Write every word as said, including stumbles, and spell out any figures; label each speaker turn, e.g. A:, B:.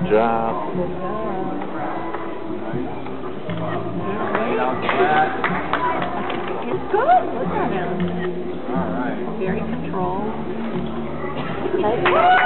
A: Good job.
B: Good job. It's good. Look at him.
C: All right.
B: Very controlled.